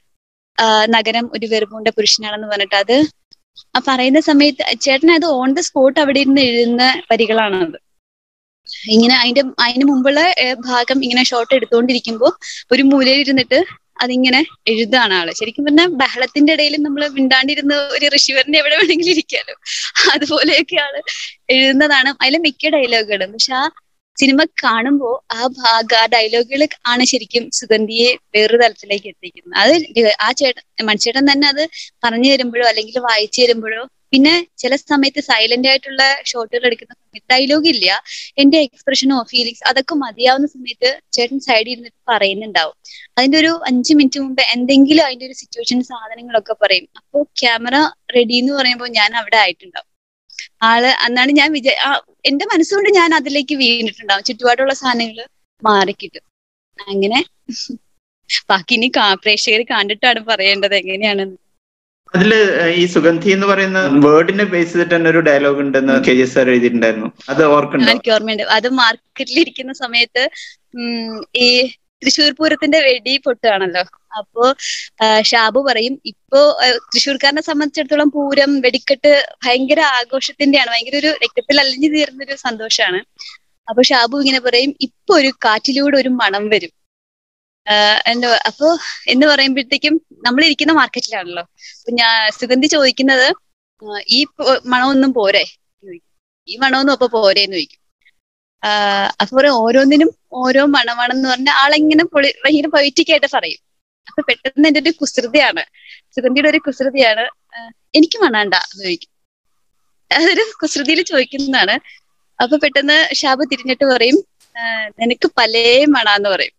നഗരം ഒരു വെറുപൂണ്ട പുരുഷനാണെന്ന് പറഞ്ഞിട്ട്. അത് ആ പറയുന്ന സമയത്ത് ചേട്ടൻ അത് ഓൺ ദ സ്പോട്ട് അവിടെ ഇരുന്ന് എഴുതുന്ന വരികളാണത്. ഇങ്ങനെ അതിന്റെ അതിന് മുമ്പുള്ള ഭാഗം ഇങ്ങനെ ഷോട്ട് എടുത്തുകൊണ്ടിരിക്കുമ്പോ ഒരു മൂലയിൽ ഇരുന്നിട്ട് അതിങ്ങനെ എഴുതാണ് ആള്. ശരിക്കും പറഞ്ഞാൽ ബഹളത്തിന്റെ ഇടയിൽ നമ്മൾ മിണ്ടാണ്ടിരുന്ന് ഒരു ഋഷിവരനെ എവിടെ വേണമെങ്കിലും ഇരിക്കാലോ, അതുപോലെയൊക്കെ ആള് എഴുതുന്നതാണ് അതിലെ മിക്ക ഡയലോഗുകളും. പക്ഷെ ആ സിനിമ കാണുമ്പോ ആ ഭാഗ ആ ഡയലോഗുകൾ ആണ് ശരിക്കും സുഗന്ധിയെ വേറൊരു തലത്തിലേക്ക് എത്തിക്കുന്നത്. അത് ആ ചേട്ടൻ മണിച്ചേട്ടൻ തന്നെ അത് പറഞ്ഞു തരുമ്പോഴോ അല്ലെങ്കിൽ വായിച്ചു തരുമ്പോഴോ, പിന്നെ ചില സമയത്ത് സൈലന്റ് ആയിട്ടുള്ള ഷോട്ടുകൾ എടുക്കുന്ന സമയത്ത് ഡയലോഗ് ഇല്ല, എന്റെ എക്സ്പ്രഷനോ ഫീലിങ്സ് അതൊക്കെ മതിയാവുന്ന സമയത്ത് ചേട്ടൻ സൈഡിൽ ഇരുന്നിട്ട് പറയുന്നുണ്ടാവും. അതിന്റെ ഒരു അഞ്ചു മിനിറ്റ് മുമ്പ് എന്തെങ്കിലും അതിന്റെ ഒരു സിറ്റുവേഷൻ സാധനങ്ങളൊക്കെ പറയും. അപ്പോ ക്യാമറ റെഡി എന്ന് പറയുമ്പോൾ ഞാൻ അവിടെ ആയിട്ടുണ്ടാവും. ആള് അന്നാണ് ഞാൻ വിചാ എന്റെ മനസ്സുകൊണ്ട് ഞാൻ അതിലേക്ക് വീണിട്ടുണ്ടാവും. ചുറ്റുപാടുള്ള സാധനങ്ങൾ മാറിക്കിട്ടും. അങ്ങനെ ബാക്കി ഇനി പ്രേക്ഷകർ കണ്ടിട്ടാണ് പറയേണ്ടത് എങ്ങനെയാണെന്ന്. അതില് ഈ സുഗന്ധി എന്ന് പറയുന്ന വേർഡിനെ ബേസ് ചെയ്തിട്ട് തന്നെ ഒരു ഡയലോഗ് ഉണ്ടെന്ന് കെ ജി സാർ എഴുതിയിട്ടുണ്ടായിരുന്നു. അത് ഓർക്കുന്നുണ്ടോ? എനിക്ക് ഓർമ്മയുണ്ട്. അത് മാർക്കറ്റിൽ ഇരിക്കുന്ന സമയത്ത് ഉം ഈ തൃശ്ശൂർ പൂരത്തിന്റെ വെടി പൊട്ടുകയാണല്ലോ. അപ്പോ ഷാബു പറയും, ഇപ്പോ തൃശ്ശൂർക്കാരനെ സംബന്ധിച്ചിടത്തോളം പൂരം വെടിക്കെട്ട് ഭയങ്കര ആഘോഷത്തിന്റെയാണ്, ഭയങ്കര ഒരു രക്തത്തിൽ അലിഞ്ഞു തീർന്നൊരു സന്തോഷമാണ്. അപ്പൊ ഷാബു ഇങ്ങനെ പറയും, ഇപ്പൊ ഒരു കാറ്റിലൂടെ ഒരു മണം വരും. ആഹ് എന്താ അപ്പൊ എന്ന് പറയുമ്പോഴത്തേക്കും നമ്മൾ ഇരിക്കുന്ന മാർക്കറ്റിലാണല്ലോ. അപ്പൊ ഞാൻ സുഗന്ധി ചോദിക്കുന്നത് ഈ മണമൊന്നും പോരെ, ഈ മണമൊന്നും അപ്പൊ പോരേന്ന് ചോദിക്കും. ആഹ് അപ്പൊ പറയും ഓരോന്നിനും ഓരോ മണമാണെന്ന് പറഞ്ഞാൽ ആളെങ്ങനെ പൊളി ഭയങ്കര പൊയറ്റിക്കായിട്ട് പറയും. അപ്പൊ പെട്ടെന്ന് എന്റെ ഒരു കുസൃതിയാണ്, സുഗന്ധിയുടെ ഒരു കുസൃതിയാണ്, എനിക്ക് മണാണ്ട എന്ന് ചോദിക്കും. അതൊരു കുസൃതിയിൽ ചോദിക്കുന്നതാണ്. അപ്പൊ പെട്ടെന്ന് ഷാബു തിരിഞ്ഞിട്ട് പറയും, നിനക്ക് പലേ മണാന്ന് പറയും.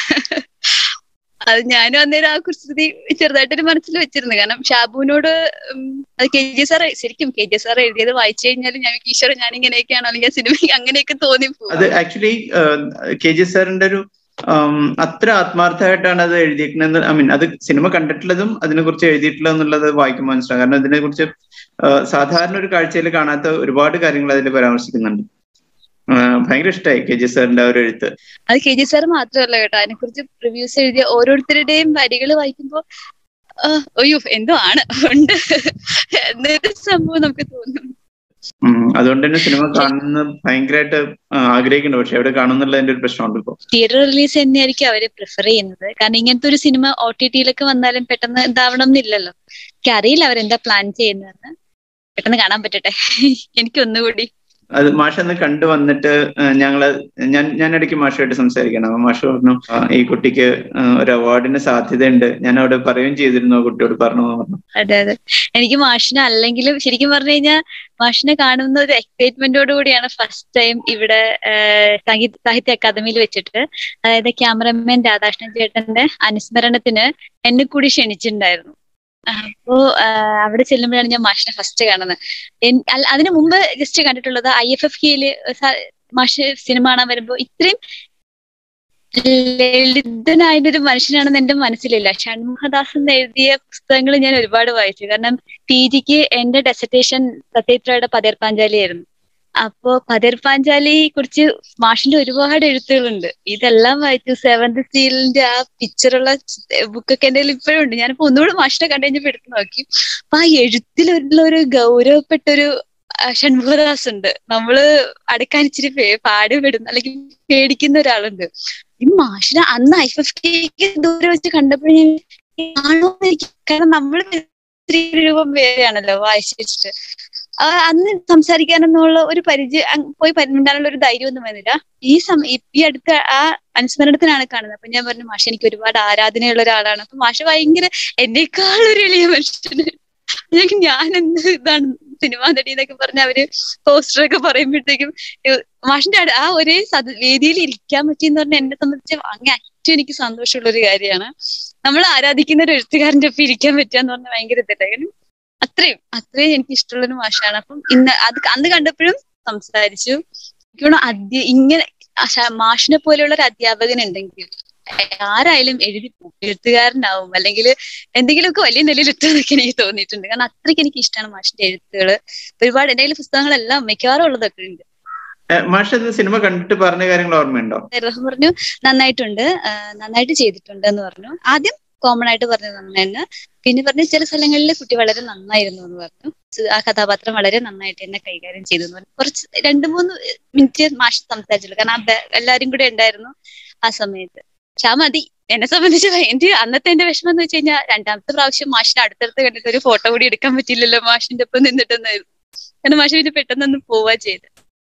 അത് ഞാനും അന്നേരം ആ കുസൃതി ചെറുതായിട്ടൊരു മനസ്സിൽ വെച്ചിരുന്നു. കാരണം ഷാബുവിനോട് അത് കെ ജി സാർ ശരിക്കും കെ ജി സാർ എഴുതിയത് വായിച്ചു കഴിഞ്ഞാൽ ഞാൻ ഈശ്വരൻ ഞാൻ ഇങ്ങനെയൊക്കെയാണോ അല്ലെങ്കിൽ സിനിമയ്ക്ക് അങ്ങനെയൊക്കെ തോന്നിപ്പോകും. അത് ആക്ച്വലി കെ ജി സാറിന്റെ ഒരു അത്ര ആത്മാർത്ഥമായിട്ടാണ് അത് എഴുതിയിരിക്കുന്നത്. ഐ മീൻ അത് സിനിമ കണ്ടിട്ടുള്ളതും അതിനെ കുറിച്ച് എഴുതിയിട്ടുള്ളത് എന്നുള്ളത് വായിക്കുമ്പോൾ മനസ്സിലാവും. കാരണം ഇതിനെ കുറിച്ച് സാധാരണ ഒരു കാഴ്ചയിൽ കാണാത്ത ഒരുപാട് കാര്യങ്ങൾ അതിൽ പരാമർശിക്കുന്നുണ്ട്. ഭയങ്കര ഇഷ്ടമായി കെ ജി സാറിന്റെ ഒരു എഴുത്ത്. അത് കെ ജി സാർ മാത്രമല്ല കേട്ടോ, അതിനെ കുറിച്ച് റിവ്യൂസ് എഴുതിയ ഓരോരുത്തരുടെയും വരികൾ വായിക്കുമ്പോ അയ്യോ എന്തോ ആണ് ഉണ്ട് എന്നൊരു സംഭവം നമുക്ക് തോന്നും. അതുകൊണ്ട് തന്നെ സിനിമ കാണുന്ന ഭയങ്കരമായിട്ട് ആഗ്രഹിക്കുന്നുണ്ട്. പക്ഷെ എവിടെ കാണുന്നുള്ളതിന്റെ ഒരു പ്രശ്നമുണ്ട്. ഇപ്പൊ തിയേറ്റർ റിലീസ് തന്നെയായിരിക്കും അവര് പ്രിഫർ ചെയ്യുന്നത്. കാരണം ഇങ്ങനത്തെ ഒരു സിനിമ ഒ ടി ടിയിലൊക്കെ വന്നാലും പെട്ടെന്ന് ഇതാവണം എന്നില്ലല്ലോ. എനിക്ക് അറിയില്ല അവരെന്താ പ്ലാൻ ചെയ്യുന്നതെന്ന്. പെട്ടെന്ന് കാണാൻ പറ്റട്ടെ എനിക്ക് ഒന്നുകൂടി. അത് മാഷ് അന്ന് കണ്ടു വന്നിട്ട് ഞങ്ങള് ഞാൻ ഞാൻ ഇടയ്ക്ക് മാഷുമായിട്ട് സംസാരിക്കണം. അപ്പൊ മാഷ് പറഞ്ഞു ഈ കുട്ടിക്ക് ഒരു അവാർഡിന് സാധ്യതയുണ്ട്, ഞാൻ അവിടെ പറയുകയും ചെയ്തിരുന്നു, കുട്ടിയോട് പറഞ്ഞു പറഞ്ഞു. അതെ അതെ, എനിക്ക് മാഷിനെ അല്ലെങ്കിലും ശരിക്കും പറഞ്ഞു കഴിഞ്ഞാൽ മാഷിനെ കാണുന്ന ഒരു എക്സൈറ്റ്മെന്റോട് കൂടിയാണ് ഫസ്റ്റ് ടൈം ഇവിടെ സംഗീത സാഹിത്യ അക്കാദമിയിൽ വെച്ചിട്ട്, അതായത് ക്യാമറമാൻ രാധാകൃഷ്ണൻ ചേട്ടന്റെ അനുസ്മരണത്തിന് എന്നെ കൂടി ക്ഷണിച്ചിട്ടുണ്ടായിരുന്നു. അപ്പോ അവിടെ ചെല്ലുമ്പോഴാണ് ഞാൻ മാഷിനെ ഫസ്റ്റ് കാണുന്നത്. അതിനു മുമ്പ് ജസ്റ്റ് കണ്ടിട്ടുള്ളത് ഐ എഫ് എഫ് കെയില് മാഷ് സിനിമ കാണാൻ വരുമ്പോ ഇത്രയും ലളിതനായ ഒരു മനുഷ്യനാണെന്ന് എന്റെ മനസ്സിലില്ല. ഷൺമുഖദാസൻ എഴുതിയ പുസ്തകങ്ങൾ ഞാൻ ഒരുപാട് വായിച്ചു. കാരണം പി ജിക്ക് എന്റെ ഡെസർട്ടേഷൻ സത്യത്രയുടെ പതേർ പാഞ്ചാലി ആയിരുന്നു. അപ്പോ പതേർ പാഞ്ചാലിയെ കുറിച്ച് മാഷിന്റെ ഒരുപാട് എഴുത്തുകളുണ്ട്. ഇതെല്ലാം വായിച്ചു. സെവന്ത് സീലിന്റെ ആ പിക്ചറുള്ള ബുക്കൊക്കെ എന്റെ കയ്യിൽ ഇപ്പോഴും ഉണ്ട്. ഞാനിപ്പോ ഒന്നുകൂടെ മാഷിനെ കണ്ടു കഴിഞ്ഞപ്പോ എടുത്തു നോക്കി. അപ്പൊ ആ എഴുത്തിലുള്ള ഒരു ഗൗരവപ്പെട്ടൊരു ഷൺമുഖദാസ് ഉണ്ട്. നമ്മള് അടുക്കാൻ ഇച്ചിരി പാടുപെടുന്ന അല്ലെങ്കിൽ പേടിക്കുന്ന ഒരാളുണ്ട്. ഈ മാഷിനെ അന്ന് ഐ എഫ് കെക്ക് ദൂരെ വെച്ച് കണ്ടപ്പോഴേ ആണോ എനിക്ക്, കാരണം നമ്മള് സ്ത്രീ രൂപം വേറെയാണല്ലോ വായിച്ചു വെച്ചിട്ട്. അന്ന് സംസാരിക്കാനെന്നുള്ള ഒരു പരിചയം, പോയി പരിമിണ്ടാനുള്ള ഒരു ധൈര്യം ഒന്നും വന്നില്ല. ഈ സമയം ഈ അടുത്ത ആ അനുസ്മരണത്തിനാണ് കാണുന്നത്. അപ്പൊ ഞാൻ പറഞ്ഞു മാഷ് എനിക്ക് ഒരുപാട് ആരാധനയുള്ള ഒരാളാണ്. അപ്പൊ മാഷ് ഭയങ്കര എന്നേക്കാൾ ഒരു എളിയ മനുഷ്യന്, ഞാൻ എന്ത് ഇതാണ് സിനിമാ നടി എന്നൊക്കെ പറഞ്ഞ അവര് പോസ്റ്ററൊക്കെ പറയുമ്പോഴത്തേക്കും മാഷിന്റെ ആ ഒരേ വേദിയിൽ ഇരിക്കാൻ പറ്റിയെന്ന് പറഞ്ഞാൽ എന്നെ സംബന്ധിച്ച് അങ്ങേ അറ്റം എനിക്ക് സന്തോഷമുള്ള ഒരു കാര്യമാണ്. നമ്മൾ ആരാധിക്കുന്ന ഒരു എഴുത്തുകാരന്റെ ഒപ്പം ഇരിക്കാൻ പറ്റുക എന്ന് പറഞ്ഞാൽ ഭയങ്കര ഇതല്ല. അത്രയും അത്രയും എനിക്ക് ഇഷ്ടമുള്ളൊരു മാഷാണ്. അപ്പം ഇന്ന് അത് അന്ന് കണ്ടപ്പോഴും സംസാരിച്ചു. എനിക്ക് അധ്യ ഇങ്ങനെ മാഷിനെ പോലെയുള്ള ഒരു അധ്യാപകൻ ഉണ്ടെങ്കിൽ ആരായാലും എഴുതി എഴുത്തുകാരനാവും, അല്ലെങ്കിൽ എന്തെങ്കിലുമൊക്കെ വലിയ നിലയിൽ എത്തുന്നൊക്കെ എനിക്ക് തോന്നിയിട്ടുണ്ട്. കാരണം അത്രയ്ക്ക് എനിക്ക് ഇഷ്ടമാണ് മാഷിന്റെ എഴുത്തുകള്. ഒരുപാട് എന്റെ കയ്യിലെ പുസ്തകങ്ങളെല്ലാം മിക്കവാറും ഉള്ളതൊക്കെ ഉണ്ട്. മാഷ് സിനിമ കണ്ടിട്ട് പറഞ്ഞ കാര്യങ്ങൾ ഓർമ്മയുണ്ടോ? അദ്ദേഹം പറഞ്ഞു നന്നായിട്ടുണ്ട്, നന്നായിട്ട് ചെയ്തിട്ടുണ്ട് എന്ന് പറഞ്ഞു. ആദ്യം കോമൺ ആയിട്ട് പറഞ്ഞു നന്നായിരുന്നു. പിന്നെ പറഞ്ഞു ചില സ്ഥലങ്ങളിൽ കുട്ടി വളരെ നന്നായിരുന്നു എന്ന് പറഞ്ഞു. ആ കഥാപാത്രം വളരെ നന്നായിട്ട് എന്നെ കൈകാര്യം ചെയ്തു എന്ന് പറഞ്ഞു. കുറച്ച് രണ്ടു മൂന്ന് മിനിറ്റ് മാഷ് സംസാരിച്ചുള്ളൂ. കാരണം എല്ലാരും കൂടെ ഉണ്ടായിരുന്നു ആ സമയത്ത്. പക്ഷെ ആ മതി എന്നെ സംബന്ധിച്ച്. എന്റെ അന്നത്തെ എന്റെ വിഷമം എന്ന് വെച്ച് കഴിഞ്ഞാൽ രണ്ടാമത്തെ പ്രാവശ്യം മാഷിനെ അടുത്തടുത്ത് കണ്ടിട്ട് ഒരു ഫോട്ടോ കൂടി എടുക്കാൻ പറ്റില്ലല്ലോ മാഷിന്റെ ഒപ്പം നിന്നിട്ടെന്നായിരുന്നു. കാരണം മാഷ് പിന്നെ പെട്ടെന്നൊന്ന് പോവാ ചെയ്ത്.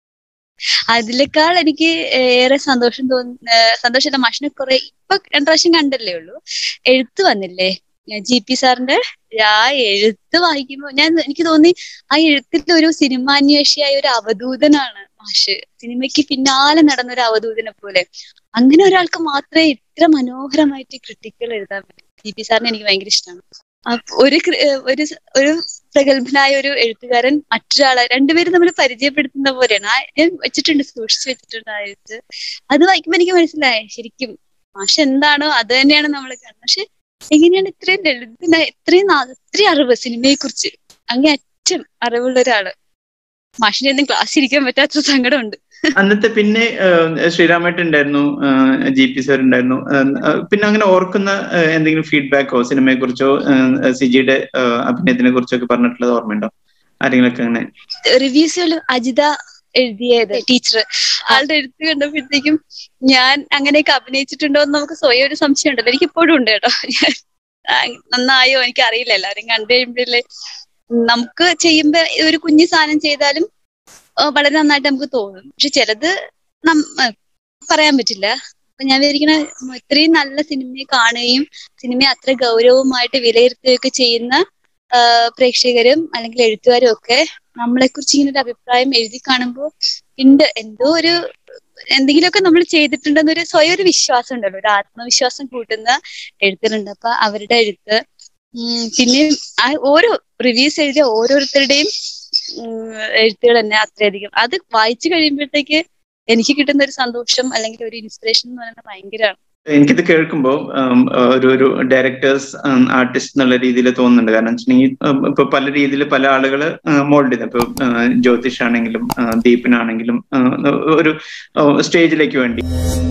അതിലേക്കാൾ എനിക്ക് ഏറെ സന്തോഷം തോന്നുന്ന സന്തോഷമല്ല, മാഷിനെ കുറെ ഇപ്പൊ രണ്ടു പ്രാവശ്യം കണ്ടല്ലേ ഉള്ളൂ. എഴുത്ത് വന്നില്ലേ ജി പി സാറിന്റെ, ആ എഴുത്ത് വായിക്കുമ്പോ ഞാൻ എനിക്ക് തോന്നി ആ എഴുത്തിൽ ഒരു സിനിമാന്വേഷിയായ ഒരു അവധൂതനാണ് മാഷ്. സിനിമയ്ക്ക് പിന്നാലെ നടന്നൊരു അവധൂതനെ പോലെ. അങ്ങനെ ഒരാൾക്ക് മാത്രമേ ഇത്ര മനോഹരമായിട്ട് ക്രിട്ടിക്കൽ എഴുതാൻ പറ്റൂ. ജി പി സാറിനെ എനിക്ക് ഭയങ്കര ഇഷ്ടമാണ്. ഒരു ഒരു ഒരു പ്രഗത്ഭനായ ഒരു എഴുത്തുകാരൻ മറ്റൊരാളെ രണ്ടുപേരും തമ്മിൽ പരിചയപ്പെടുത്തുന്ന പോലെയാണ്. ആ ഞാൻ വെച്ചിട്ടുണ്ട്, സൂക്ഷിച്ചു വെച്ചിട്ടുണ്ട് ആ എഴുത്ത്. അത് വായിക്കുമ്പോ എനിക്ക് മനസ്സിലായി ശരിക്കും മാഷ് എന്താണോ അത് തന്നെയാണ് നമ്മൾ കാണുന്നത്. പക്ഷെ എങ്ങനെയാണ് ഇത്രയും ലളിതനായ ഇത്രയും ഇത്രയും അറിവ് സിനിമയെ കുറിച്ച് അങ്ങേ അറ്റം അറിവുള്ള ഒരാള്. മാഷിന്റെ ഒന്നും ക്ലാസ് ഇരിക്കാൻ പറ്റാത്ത സങ്കടമുണ്ട്. അന്നത്തെ പിന്നെ ശ്രീരാമേട്ടൻ ഉണ്ടായിരുന്നു, ജി പി സാർ ഉണ്ടായിരുന്നു. പിന്നെ അങ്ങനെ ഓർക്കുന്ന എന്തെങ്കിലും ഫീഡ്ബാക്കോ സിനിമയെ കുറിച്ചോ സിജിയുടെ അഭിനയത്തിനെ കുറിച്ചോ ഒക്കെ പറഞ്ഞിട്ടുള്ളത് ഓർമ്മയുണ്ടോ? ആരെങ്കിലൊക്കെ അങ്ങനെ റിവ്യൂസുകൾ അജിത എഴുതിയത് ടീച്ചർ, ആളുടെ എഴുത്ത് കണ്ടപ്പോഴത്തേക്കും ഞാൻ അങ്ങനെയൊക്കെ അഭിനയിച്ചിട്ടുണ്ടോ എന്ന് നമുക്ക് സ്വയം ഒരു സംശയം ഉണ്ടല്ലോ. എനിക്ക് ഇപ്പോഴും ഉണ്ട് കേട്ടോ. ഞാൻ നന്നായോ എനിക്ക് അറിയില്ല. എല്ലാവരും കണ്ടു കഴിയുമ്പോഴല്ലേ നമുക്ക് ചെയ്യുമ്പോ ഒരു കുഞ്ഞു സാധനം ചെയ്താലും വളരെ നന്നായിട്ട് നമുക്ക് തോന്നും. പക്ഷെ ചിലത് പറയാൻ പറ്റില്ല. അപ്പൊ ഞാൻ വിചാരിക്കണ ഇത്രയും നല്ല സിനിമയെ കാണുകയും സിനിമയെ അത്ര ഗൗരവമായിട്ട് വിലയിരുത്തുകയൊക്കെ ചെയ്യുന്ന പ്രേക്ഷകരും അല്ലെങ്കിൽ എഴുത്തുകാരും ഒക്കെ നമ്മളെ കുറിച്ച് ഇങ്ങനെ ഒരു അഭിപ്രായം എഴുതി കാണുമ്പോൾ ഉണ്ട് എന്തോ ഒരു എന്തെങ്കിലുമൊക്കെ നമ്മൾ ചെയ്തിട്ടുണ്ടെന്നൊരു സ്വയം ഒരു വിശ്വാസം ഉണ്ടല്ലോ, ഒരു ആത്മവിശ്വാസം കൂട്ടുന്ന എഴുത്തുകളുണ്ട്. അപ്പൊ അവരുടെ എഴുത്ത് പിന്നെ ആ ഓരോ റിവ്യൂസ് എഴുതിയ ഓരോരുത്തരുടെയും എഴുത്തുകൾ തന്നെ അത്രയധികം അത് വായിച്ചു കഴിയുമ്പോഴത്തേക്ക് എനിക്ക് കിട്ടുന്ന ഒരു സന്തോഷം അല്ലെങ്കിൽ ഒരു ഇൻസ്പിറേഷൻ എന്ന് പറയുന്നത് ഭയങ്കരമാണ്. എനിക്കിത് കേൾക്കുമ്പോൾ ഒരു ഒരു ഡയറക്ടേഴ്സ് ആർട്ടിസ്റ്റ് എന്നുള്ള രീതിയിൽ തോന്നുന്നുണ്ട്. കാരണം വെച്ചിട്ടുണ്ടെങ്കിൽ ഇപ്പൊ പല രീതിയിൽ പല ആളുകൾ മോൾഡ് ചെയ്ത്, ഇപ്പൊ ജ്യോതിഷ് ആണെങ്കിലും ദീപനാണെങ്കിലും ഒരു സ്റ്റേജിലേക്ക് വേണ്ടി